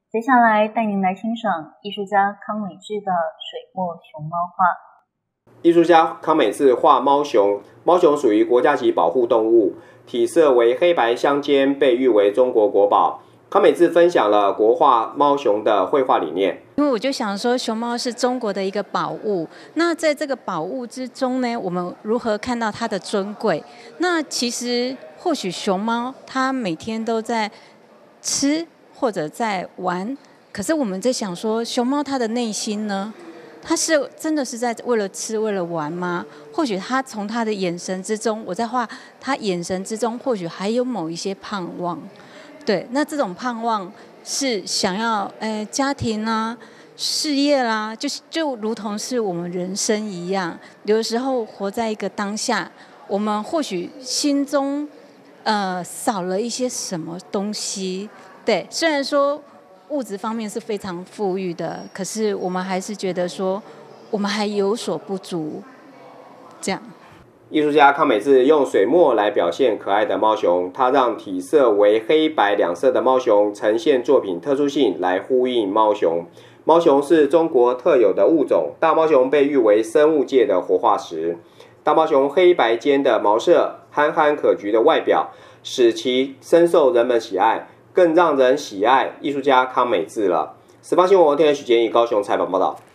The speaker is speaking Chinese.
接下来带您来欣赏艺术家康美智的水墨熊猫画。 艺术家康美智画猫熊，猫熊属于国家级保护动物，体色为黑白相间，被誉为中国国宝。康美智分享了国画猫熊的绘画理念。 因为我就想说，熊猫是中国的一个宝物。那在这个宝物之中呢，我们如何看到它的尊贵？那其实或许熊猫它每天都在吃或者在玩，可是我们在想说，熊猫它的内心呢？它是真的是在为了吃为了玩吗？或许它从它的眼神之中，我在画它眼神之中，或许还有某一些盼望。对，那这种盼望是想要家庭啦、事业啦，就如同是我们人生一样，有的时候活在一个当下，我们或许心中少了一些什么东西。对，虽然说物质方面是非常富裕的，可是我们还是觉得说我们还有所不足，这样。 艺术家康美智用水墨来表现可爱的猫熊，他让体色为黑白两色的猫熊呈现作品特殊性，来呼应猫熊。猫熊是中国特有的物种，大猫熊被誉为生物界的活化石。大猫熊黑白间的毛色、憨憨可掬的外表，使其深受人们喜爱，更让人喜爱艺术家康美智了。时报新闻天许建议高雄采访报道。